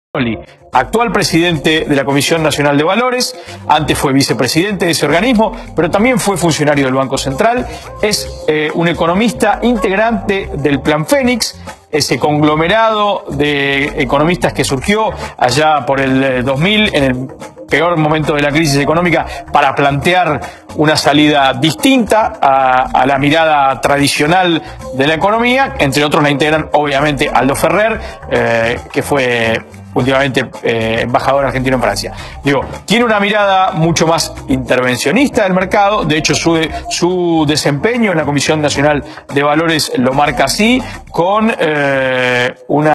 Actual presidente de la Comisión Nacional de Valores, antes fue vicepresidente de ese organismo, pero también fue funcionario del Banco Central, es un economista integrante del Plan Fénix, ese conglomerado de economistas que surgió allá por el 2000, en el peor momento de la crisis económica, para plantear una salida distinta a la mirada tradicional de la economía. Entre otros la integran obviamente Aldo Ferrer, que fue últimamente embajador argentino en Francia. Tiene una mirada mucho más intervencionista del mercado. De hecho, su desempeño en la Comisión Nacional de Valores lo marca así, con una